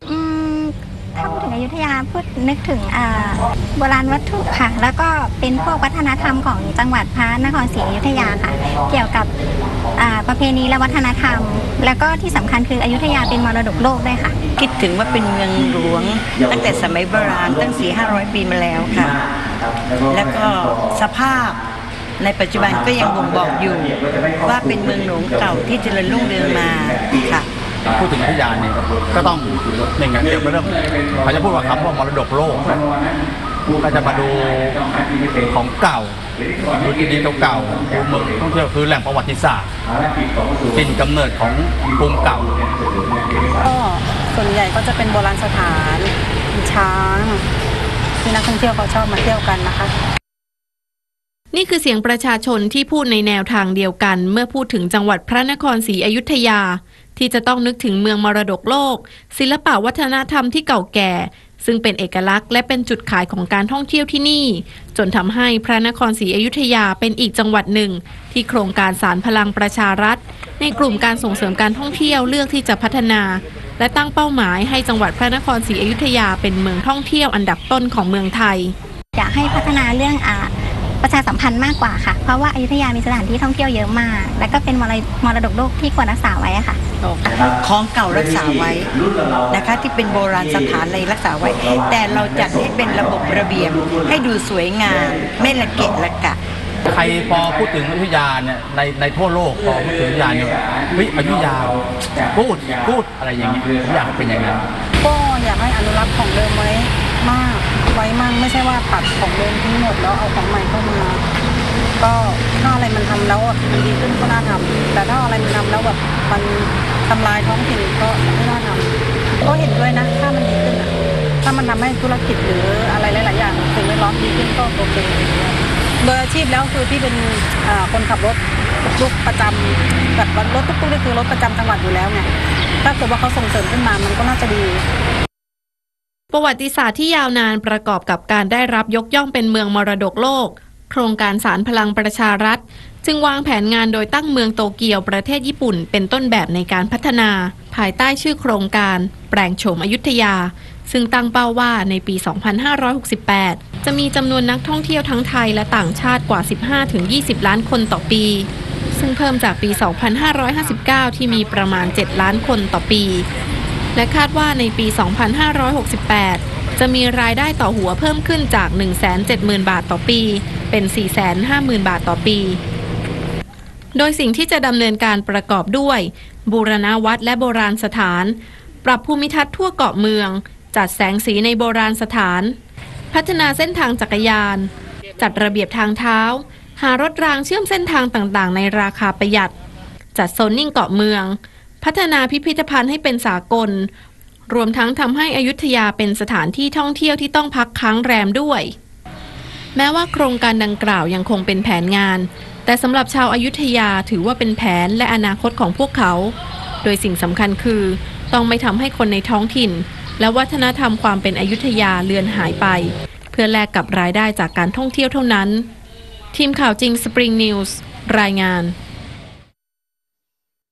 ถ้าพูดถึงอยุธยาพูดนึกถึงโบราณวัตถุค่ะแล้วก็เป็นพวกวัฒนธรรมของจังหวัดพระนครศรีอยุธยาค่ะเกี่ยวกับประเพณีและวัฒนธรรมแล้วก็ที่สำคัญคืออยุธยาเป็นมรดกโลกด้วยค่ะคิดถึงว่าเป็นเมืองหลวงตั้งแต่สมัยโบราณตั้ง 400-500 ปีมาแล้วค่ะแล้วก็สภาพในปัจจุบันก็ยังบ่งบอกอยู่ว่าเป็นเมืองหลวงเก่าที่เจริญรุ่งเรืองมาค่ะพูดถึงอยุธยาเนี่ยก็ต้องหนึ่งอย่างเดียวเรื่องเขาจะพูดว่าคำว่ามรดกโลกก็จะมาดูของเก่าดูดีๆเก่าๆดูเมืองท่องเที่ยวคือแหล่งประวัติศาสตร์ถิ่นกำเนิดของกรุงเก่าก็ส่วนใหญ่ก็จะเป็นโบราณสถานช้างที่นักท่องเที่ยวเขาชอบมาเที่ยวกันนะคะนี่คือเสียงประชาชนที่พูดในแนวทางเดียวกันเมื่อพูดถึงจังหวัดพระนครศรีอยุธยาที่จะต้องนึกถึงเมืองมรดกโลกศิลปวัฒนธรรมที่เก่าแก่ซึ่งเป็นเอกลักษณ์และเป็นจุดขายของการท่องเที่ยวที่นี่จนทำให้พระนครศรีอยุธยาเป็นอีกจังหวัดหนึ่งที่โครงการสานพลังประชารัฐในกลุ่มการส่งเสริมการท่องเที่ยวเลือกที่จะพัฒนาและตั้งเป้าหมายให้จังหวัดพระนครศรีอยุธยาเป็นเมืองท่องเที่ยวอันดับต้นของเมืองไทยอยากให้พัฒนาเรื่องประชาสัมพันธ์มากกว่าค่ะเพราะว่าอยุธยามีสถานที่ท่องเที่ยวเยอะมากและก็เป็นมรดกโลกที่ควรรักษาไว้ค่ะของเก่ารักษาไว้นะคะที่เป็นโบราณสถานอะไรรักษาไว้แต่เราจัดให้เป็นระบบระเบียบให้ดูสวยงามไม่ละเกะละกะใครพอพูดถึงอยุธยาเนี่ยในทั่วโลกพอพูดถึงอยุธยาเนี่ยอยุธยาพูดอะไรอย่างเงี้ยผมอยากเป็นอย่างนั้นก็อยากให้อนุรักษ์ของเดิมไว้มั่งไม่ใช่ว่าตัดของเดิมทิ้งหมดแล้วเอาของใหม่เข้ามาก็ถ้าอะไรมันทำแล้วมันดีขึ้นก็น่าทำแต่ถ้าอะไรมันทำแล้วแบบมันทำลายท้องถิ่นก็ไม่น่าทำก็เห็นด้วยนะถ้ามันดีขึ้นถ้ามันทำให้ธุรกิจหรืออะไรหลายๆอย่างสิ่งแวดล้อมดีขึ้นก็โอเคโดยอาชีพแล้วคือที่เป็นคนขับรถตุ๊กประจำแบบรถตุ๊กนี่คือรถประจำจังหวัดอยู่แล้วไงถ้าเกิดว่าเขาส่งเสริมขึ้นมามันก็น่าจะดีประวัติศาสตร์ที่ยาวนานประกอบกับการได้รับยกย่องเป็นเมืองมรดกโลกโครงการสานพลังประชารัฐจึงวางแผนงานโดยตั้งเมืองโตเกียวประเทศญี่ปุ่นเป็นต้นแบบในการพัฒนาภายใต้ชื่อโครงการแปลงโฉมอยุธยาซึ่งตั้งเป้าว่าในปี 2568 จะมีจำนวนนักท่องเที่ยวทั้งไทยและต่างชาติกว่า 15-20 ล้านคนต่อปีซึ่งเพิ่มจากปี 2559 ที่มีประมาณ 7 ล้านคนต่อปีและคาดว่าในปี 2568 จะมีรายได้ต่อหัวเพิ่มขึ้นจาก 170,000 บาทต่อปีเป็น 450,000 บาทต่อปีโดยสิ่งที่จะดำเนินการประกอบด้วยบูรณะวัดและโบราณสถานปรับภูมิทัศน์ทั่วเกาะเมืองจัดแสงสีในโบราณสถานพัฒนาเส้นทางจักรยานจัดระเบียบทางเท้าหารถรางเชื่อมเส้นทางต่างๆในราคาประหยัดจัดโซนนิ่งเกาะเมืองพัฒนาพิพิธภัณฑ์ให้เป็นสากลรวมทั้งทำให้อยุธยาเป็นสถานที่ท่องเที่ยวที่ต้องพักค้างแรมด้วยแม้ว่าโครงการดังกล่าวยังคงเป็นแผนงานแต่สำหรับชาวอยุธยาถือว่าเป็นแผนและอนาคตของพวกเขาโดยสิ่งสำคัญคือต้องไม่ทำให้คนในท้องถิ่นและวัฒนธรรมความเป็นอยุธยาเลือนหายไปเพื่อแลกกับรายได้จากการท่องเที่ยวเท่านั้นทีมข่าวจริง Spring News รายงาน